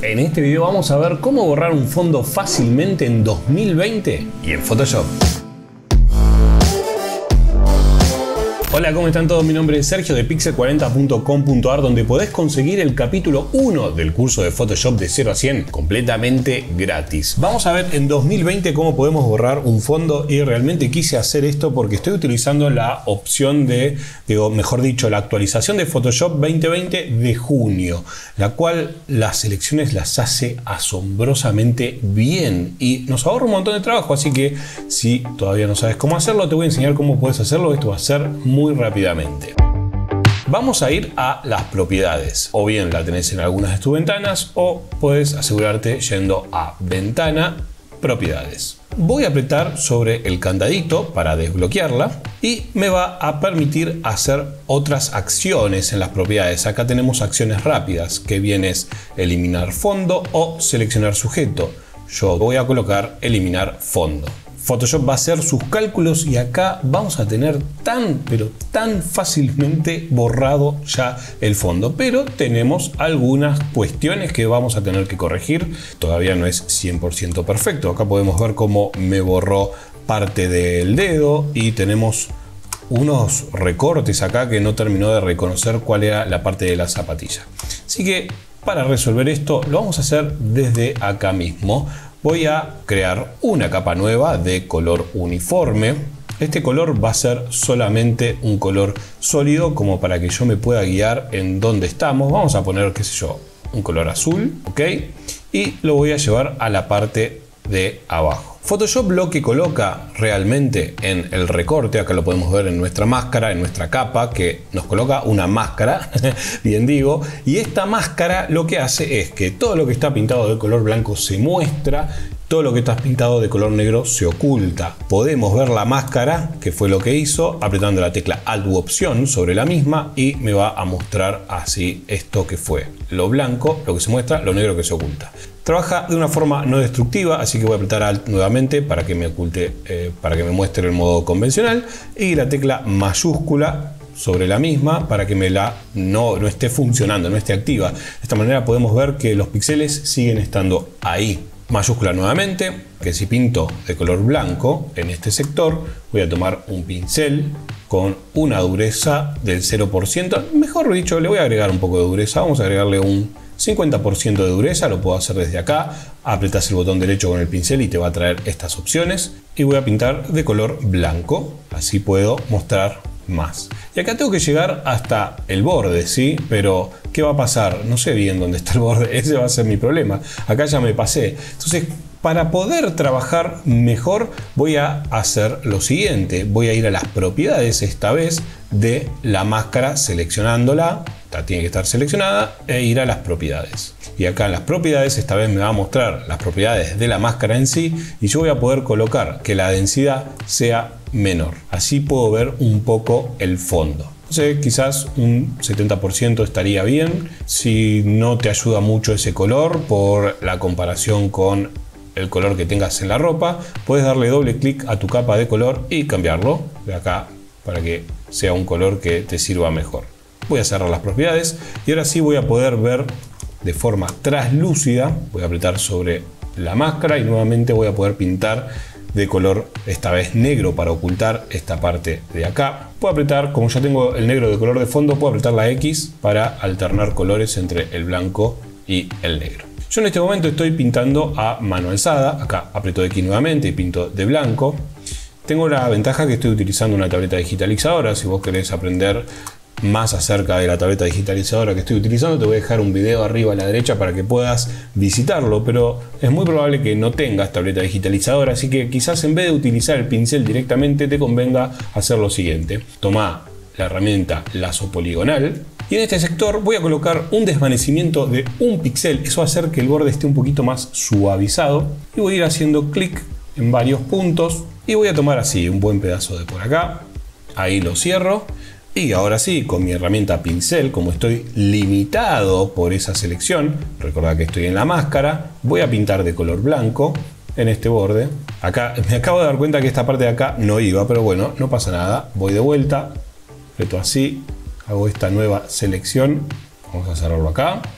En este video vamos a ver cómo borrar un fondo fácilmente en 2020 y en Photoshop. Hola, ¿cómo están todos? Mi nombre es Sergio de pixel40.com.ar, donde podés conseguir el capítulo 1 del curso de Photoshop de 0 a 100 completamente gratis. Vamos a ver en 2020 cómo podemos borrar un fondo y realmente quise hacer esto porque estoy utilizando la opción de, mejor dicho, la actualización de Photoshop 2020 de junio, la cual las selecciones las hace asombrosamente bien y nos ahorra un montón de trabajo, así que si todavía no sabes cómo hacerlo, te voy a enseñar cómo puedes hacerlo. Esto va a ser muy rápidamente. Vamos a ir a las propiedades, o bien la tenés en algunas de tus ventanas o puedes asegurarte yendo a ventana, propiedades. Voy a apretar sobre el candadito para desbloquearla y me va a permitir hacer otras acciones en las propiedades. Acá tenemos acciones rápidas, que bien es eliminar fondo o seleccionar sujeto. Yo voy a colocar eliminar fondo. Photoshop va a hacer sus cálculos y acá vamos a tener pero tan fácilmente borrado ya el fondo, pero tenemos algunas cuestiones que vamos a tener que corregir. Todavía no es 100% perfecto. Acá podemos ver cómo me borró parte del dedo y tenemos unos recortes acá que no terminó de reconocer cuál era la parte de la zapatilla. Así que para resolver esto lo vamos a hacer desde acá mismo. Voy a crear una capa nueva de color uniforme. Este color va a ser solamente un color sólido, como para que yo me pueda guiar en dónde estamos. Vamos a poner, qué sé yo, un color azul, ¿ok? Y lo voy a llevar a la parte de abajo. Photoshop lo que coloca realmente en el recorte, acá lo podemos ver en nuestra máscara, en nuestra capa, que nos coloca una máscara, bien digo, y esta máscara lo que hace es que todo lo que está pintado de color blanco se muestra, todo lo que está pintado de color negro se oculta. Podemos ver la máscara, que fue lo que hizo, apretando la tecla Alt u Opción sobre la misma y me va a mostrar así esto que fue lo blanco, lo que se muestra, lo negro que se oculta. Trabaja de una forma no destructiva, así que voy a apretar Alt nuevamente para que me oculte, para que me muestre el modo convencional, y la tecla mayúscula sobre la misma para que no esté funcionando, no esté activa. De esta manera podemos ver que los píxeles siguen estando ahí. Mayúscula nuevamente, que si pinto de color blanco en este sector, voy a tomar un pincel con una dureza del 0%, mejor dicho, le voy a agregar un poco de dureza, vamos a agregarle un 50% de dureza, lo puedo hacer desde acá, apretas el botón derecho con el pincel y te va a traer estas opciones, y voy a pintar de color blanco, así puedo mostrar más. Y acá tengo que llegar hasta el borde, ¿sí? Pero ¿qué va a pasar? No sé bien dónde está el borde, ese va a ser mi problema. Acá ya me pasé. Entonces, para poder trabajar mejor, voy a hacer lo siguiente. Voy a ir a las propiedades, esta vez, de la máscara, seleccionándola. Tiene que estar seleccionada, e ir a las propiedades. Y acá en las propiedades, esta vez me va a mostrar las propiedades de la máscara en sí, y yo voy a poder colocar que la densidad sea menor. Así puedo ver un poco el fondo. Entonces, quizás un 70% estaría bien. Si no te ayuda mucho ese color por la comparación con el color que tengas en la ropa, puedes darle doble clic a tu capa de color y cambiarlo de acá para que sea un color que te sirva mejor. Voy a cerrar las propiedades y ahora sí voy a poder ver de forma translúcida. Voy a apretar sobre la máscara y nuevamente voy a poder pintar de color, esta vez negro, para ocultar esta parte de acá. Puedo apretar, como ya tengo el negro de color de fondo, puedo apretar la X para alternar colores entre el blanco y el negro. Yo en este momento estoy pintando a mano alzada. Acá aprieto X nuevamente y pinto de blanco. Tengo la ventaja que estoy utilizando una tableta digitalizadora. Si vos querés aprender más acerca de la tableta digitalizadora que estoy utilizando, te voy a dejar un video arriba a la derecha para que puedas visitarlo, pero es muy probable que no tengas tableta digitalizadora, así que quizás en vez de utilizar el pincel directamente te convenga hacer lo siguiente. Toma la herramienta lazo poligonal y en este sector voy a colocar un desvanecimiento de un píxel. Eso va a hacer que el borde esté un poquito más suavizado, y voy a ir haciendo clic en varios puntos y voy a tomar así un buen pedazo de por acá. Ahí lo cierro. Y ahora sí, con mi herramienta pincel, como estoy limitado por esa selección, recordad que estoy en la máscara, voy a pintar de color blanco en este borde. Acá me acabo de dar cuenta que esta parte de acá no iba, pero bueno, no pasa nada. Voy de vuelta, aprieto así, hago esta nueva selección, vamos a cerrarlo acá,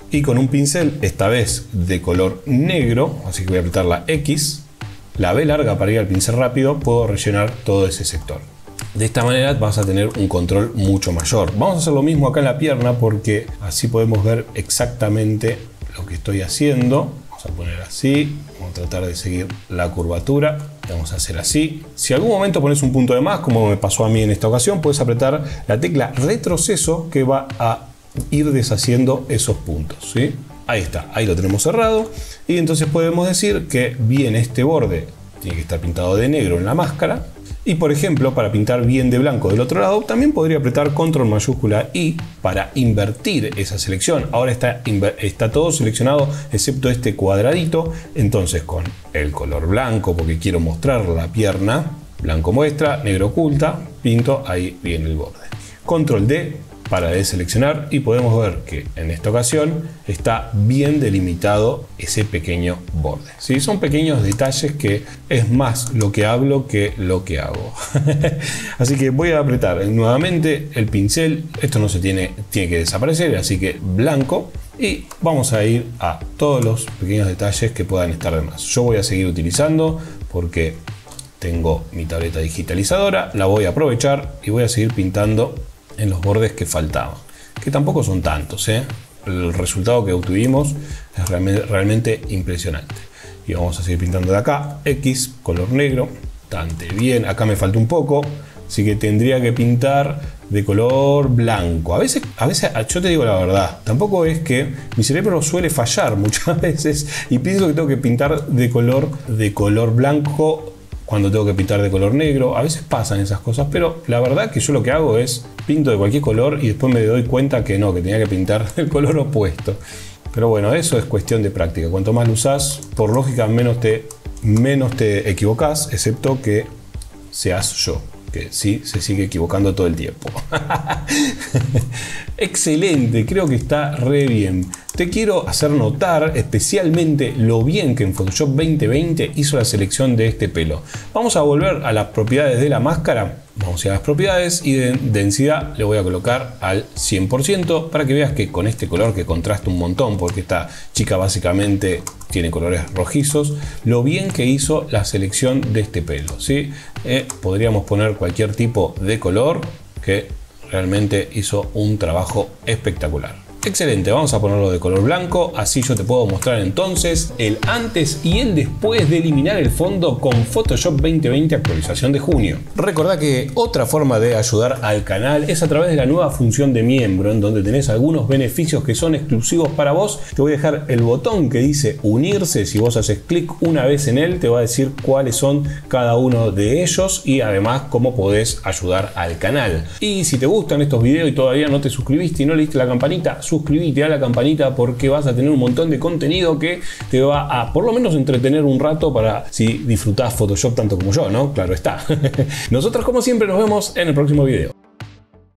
y con un pincel, esta vez de color negro, así que voy a apretar la X, la B larga para ir al pincel rápido, puedo rellenar todo ese sector. De esta manera vas a tener un control mucho mayor. Vamos a hacer lo mismo acá en la pierna porque así podemos ver exactamente lo que estoy haciendo. Vamos a poner así, vamos a tratar de seguir la curvatura. Vamos a hacer así. Si algún momento pones un punto de más, como me pasó a mí en esta ocasión, puedes apretar la tecla retroceso que va a ir deshaciendo esos puntos, ¿sí? Ahí está, ahí lo tenemos cerrado. Y entonces podemos decir que bien este borde tiene que estar pintado de negro en la máscara. Y por ejemplo, para pintar bien de blanco del otro lado, también podría apretar control mayúscula I para invertir esa selección. Ahora está todo seleccionado excepto este cuadradito. Entonces con el color blanco, porque quiero mostrar la pierna, blanco muestra, negro oculta, pinto ahí bien el borde. Control D para deseleccionar y podemos ver que en esta ocasión está bien delimitado ese pequeño borde. ¿Sí? Son pequeños detalles que es más lo que hablo que lo que hago. Así que voy a apretar nuevamente el pincel. Esto no se tiene que desaparecer, así que blanco. Y vamos a ir a todos los pequeños detalles que puedan estar de más. Yo voy a seguir utilizando porque tengo mi tableta digitalizadora. La voy a aprovechar y voy a seguir pintando en los bordes que faltaban, que tampoco son tantos, ¿eh? El resultado que obtuvimos es realmente impresionante. Y vamos a seguir pintando de acá, X, color negro, bastante bien. Acá me falta un poco, así que tendría que pintar de color blanco. A veces yo te digo la verdad, tampoco es que mi cerebro suele fallar muchas veces y pienso que tengo que pintar de color blanco cuando tengo que pintar de color negro. A veces pasan esas cosas, pero la verdad que yo lo que hago es pinto de cualquier color y después me doy cuenta que no, que tenía que pintar del color opuesto. Pero bueno, eso es cuestión de práctica. Cuanto más lo usás, por lógica menos te equivocás, excepto que seas yo, que sí se sigue equivocando todo el tiempo. Excelente, creo que está re bien. Te quiero hacer notar especialmente lo bien que en Photoshop 2020 hizo la selección de este pelo. Vamos a volver a las propiedades de la máscara. Vamos a ir a las propiedades y de densidad le voy a colocar al 100% para que veas que con este color que contrasta un montón, porque esta chica básicamente tiene colores rojizos, lo bien que hizo la selección de este pelo, ¿sí? Podríamos poner cualquier tipo de color que realmente hizo un trabajo espectacular. Excelente, vamos a ponerlo de color blanco, así yo te puedo mostrar entonces el antes y el después de eliminar el fondo con Photoshop 2020 actualización de junio. Recordá que otra forma de ayudar al canal es a través de la nueva función de miembro, en donde tenés algunos beneficios que son exclusivos para vos. Te voy a dejar el botón que dice unirse. Si vos haces clic una vez en él, te va a decir cuáles son cada uno de ellos y además cómo podés ayudar al canal. Y si te gustan estos videos y todavía no te suscribiste y no le diste la campanita, suscríbete a la campanita porque vas a tener un montón de contenido que te va a por lo menos entretener un rato para si disfrutás Photoshop tanto como yo, ¿no? Claro está. Nosotros como siempre nos vemos en el próximo video.